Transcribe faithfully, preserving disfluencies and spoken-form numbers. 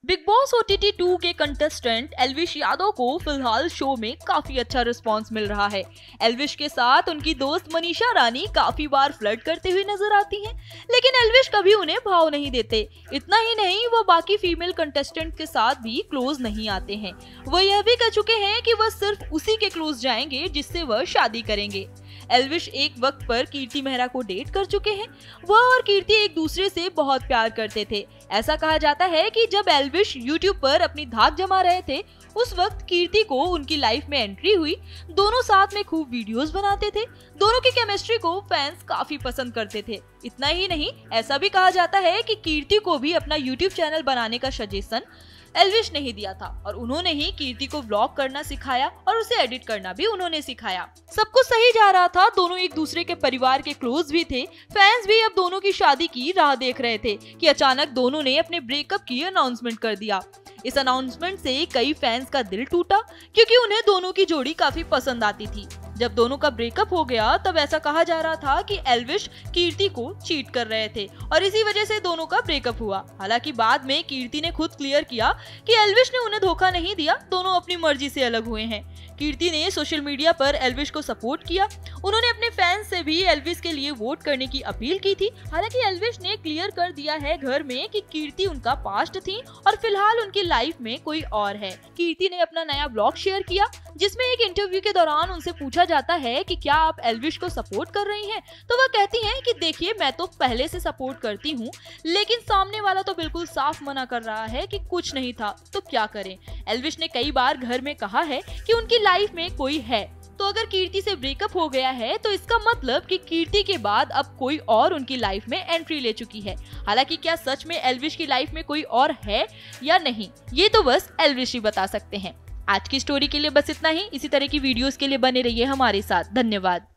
Big Boss OTT two के contestant Elvish Yadav को फिलहाल शो में काफी अच्छा रिस्पांस मिल रहा है। एल्विश के साथ उनकी दोस्त मनीषा रानी काफी बार फ्लर्ट करते हुए नजर आती हैं, लेकिन एल्विश कभी उन्हें भाव नहीं देते। इतना ही नहीं, वो बाकी फीमेल कंटेस्टेंट के साथ भी क्लोज नहीं आते हैं। वो यह भी कह चुके हैं कि वह सिर्फ उसी के क्लोज जाएंगे जिससे वह शादी करेंगे। एल्विश एक वक्त पर कीर्ति मेहरा को डेट कर चुके हैं। वह और कीर्ति एक दूसरे से बहुत प्यार करते थे। ऐसा कहा जाता है कि जब एल्विश यूट्यूब पर अपनी धाक जमा रहे थे, उस वक्त कीर्ति को उनकी लाइफ में एंट्री हुई। दोनों साथ में खूब वीडियोस बनाते थे। दोनों की केमिस्ट्री को फैंस काफी पसंद करते थे। इतना ही नहीं, ऐसा भी कहा जाता है कि कीर्ति को भी अपना यूट्यूब चैनल बनाने का सजेशन एल्विश ने ही दिया था और उन्होंने ही कीर्ति को व्लॉग करना सिखाया और उसे एडिट करना भी उन्होंने सिखाया। सब कुछ सही जा रहा था, दोनों एक दूसरे के परिवार के क्लोज भी थे। फैंस भी अब दोनों की शादी की राह देख रहे थे कि अचानक दोनों ने अपने ब्रेकअप की अनाउंसमेंट कर दिया। इस अनाउंसमेंट से कई फैंस का दिल टूटा, क्योंकि उन्हें दोनों की जोड़ी काफी पसंद आती थी। जब दोनों का ब्रेकअप हो गया तब ऐसा कहा जा रहा था कि एल्विश कीर्ति को चीट कर रहे थे और इसी वजह से दोनों का ब्रेकअप हुआ। हालांकि बाद में कीर्ति ने खुद क्लियर किया कि एल्विश ने उन्हें धोखा नहीं दिया, दोनों अपनी मर्जी से अलग हुए हैं। कीर्ति ने सोशल मीडिया पर एल्विश को सपोर्ट किया। उन्होंने अपने फैंस से भी एल्विश के लिए वोट करने की अपील की थी। हालांकि एल्विश ने क्लियर कर दिया है घर में कि कीर्ति उनका पास्ट थी और फिलहाल उनकी लाइफ में कोई और है। कीर्ति ने अपना नया ब्लॉग शेयर किया, जिसमें एक इंटरव्यू के दौरान उनसे पूछा जाता है कि क्या आप एल्विश को सपोर्ट कर रही हैं, तो वह कहती हैं कि देखिए, मैं तो पहले से सपोर्ट करती हूँ, लेकिन सामने वाला तो बिल्कुल साफ मना कर रहा है कि कुछ नहीं था, तो क्या करें। एल्विश ने कई बार घर में कहा है कि उनकी लाइफ में कोई है, तो अगर कीर्ति से ब्रेकअप हो गया है तो इसका मतलब कि कीर्ति के बाद अब कोई और उनकी लाइफ में एंट्री ले चुकी है। हालांकि क्या सच में एल्विश की लाइफ में कोई और है या नहीं, ये तो बस एल्विश ही बता सकते हैं। आज की स्टोरी के लिए बस इतना ही। इसी तरह की वीडियोस के लिए बने रहिए हमारे साथ। धन्यवाद।